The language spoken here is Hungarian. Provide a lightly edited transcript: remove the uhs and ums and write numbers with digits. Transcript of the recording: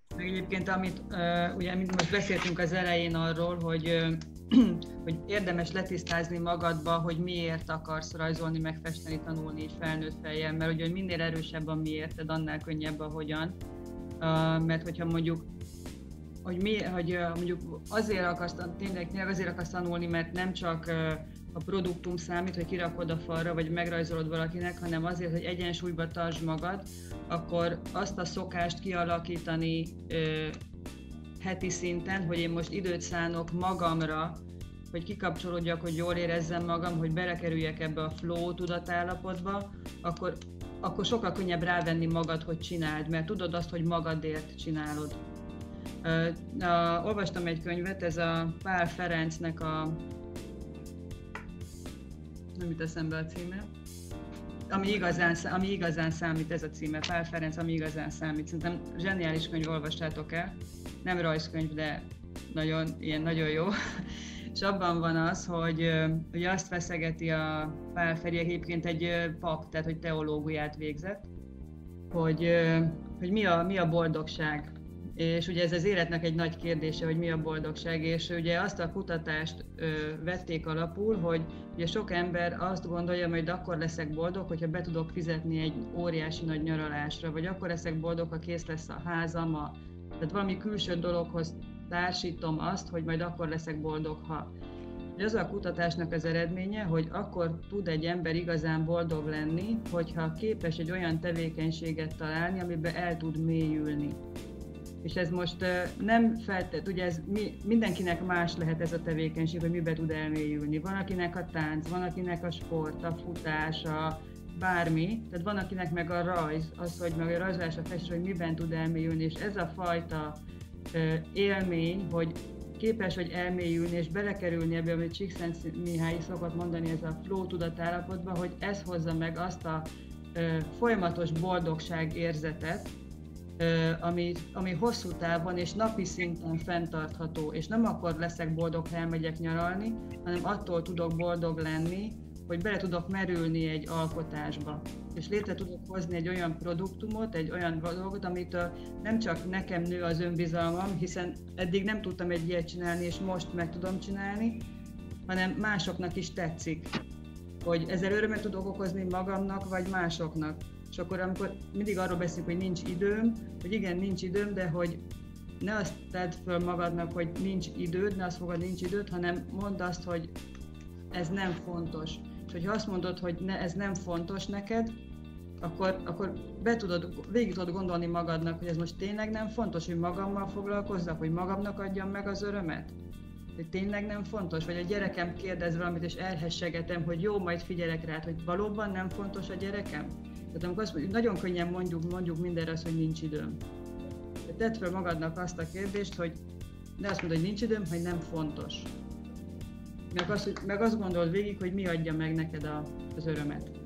Meg egyébként, amit most beszéltünk az elején arról, hogy érdemes letisztázni magadba, hogy miért akarsz rajzolni, megfesteni, tanulni így felnőtt fejjel, mert ugye minél erősebb a miérted, annál könnyebb a hogyan. Mert hogyha mondjuk mondjuk tényleg azért akarsz tanulni, mert nem csak a produktum számít, hogy kirakod a falra, vagy megrajzolod valakinek, hanem azért, hogy egyensúlyba tartsd magad, akkor azt a szokást kialakítani heti szinten, hogy én most időt szánok magamra, hogy kikapcsolódjak, hogy jól érezzem magam, hogy belekerüljek ebbe a flow tudatállapotba, akkor sokkal könnyebb rávenni magad, hogy csináld, mert tudod azt, hogy magadért csinálod. Olvastam egy könyvet, ez a Pál Ferencnek nem jut eszembe a címe, ami igazán számít, ez a címe, Pál Ferenc, ami igazán számít. Szerintem zseniális könyv, olvassátok el, nem rajzkönyv, de nagyon jó. És abban van az, hogy ugye azt feszegeti a Pál Feri, egyébként egy pap, tehát hogy teológiát végzett, hogy mi a boldogság. És ugye ez az életnek egy nagy kérdése, hogy mi a boldogság, és ugye azt a kutatást vették alapul, hogy ugye sok ember azt gondolja, hogy akkor leszek boldog, hogyha be tudok fizetni egy óriási nagy nyaralásra, vagy akkor leszek boldog, ha kész lesz a házam, tehát valami külső dologhoz társítom azt, hogy majd akkor leszek boldog, ha. Az a kutatásnak az eredménye, hogy akkor tud egy ember igazán boldog lenni, hogyha képes egy olyan tevékenységet találni, amiben el tud mélyülni. És ez most nem feltétlenül, ugye ez mindenkinek más lehet ez a tevékenység, hogy mibe tud elmélyülni. Van akinek a tánc, van akinek a sport, a futás, bármi, tehát van akinek meg a rajz, az, hogy meg a rajzolás, a festés, hogy miben tud elmélyülni, és ez a fajta élmény, hogy képes vagy elmélyülni és belekerülni ebbe, amit Csikszentmihalyi szokott mondani, ez a flow tudatállapotba, hogy ez hozza meg azt a folyamatos boldogság érzetet, ami hosszú távon és napi szinten fenntartható, és nem akkor leszek boldog, ha elmegyek nyaralni, hanem attól tudok boldog lenni, hogy bele tudok merülni egy alkotásba, és létre tudok hozni egy olyan produktumot, egy olyan dolgot, amitől nem csak nekem nő az önbizalmam, hiszen eddig nem tudtam egy ilyet csinálni, és most meg tudom csinálni, hanem másoknak is tetszik, hogy ezzel örömet tudok okozni magamnak, vagy másoknak. És akkor, amikor mindig arról beszélünk, hogy nincs időm, hogy igen, nincs időm, de hogy ne azt tedd föl magadnak, hogy nincs időd, ne azt fogad, nincs időd, hanem mondd azt, hogy ez nem fontos. És hogyha azt mondod, hogy ez nem fontos neked, akkor végig tudod gondolni magadnak, hogy ez most tényleg nem fontos, hogy magammal foglalkozzak, hogy magamnak adjam meg az örömet. Hogy tényleg nem fontos, vagy a gyerekem kérdez valamit, és elhessegetem, hogy jó, majd figyelek rá, hogy valóban nem fontos a gyerekem. Tehát amikor azt mondjuk, nagyon könnyen mondjuk mindenre azt, hogy nincs időm. De tedd fel magadnak azt a kérdést, hogy ne azt mondod, hogy nincs időm, hogy nem fontos. Meg azt gondold végig, hogy mi adja meg neked az örömet.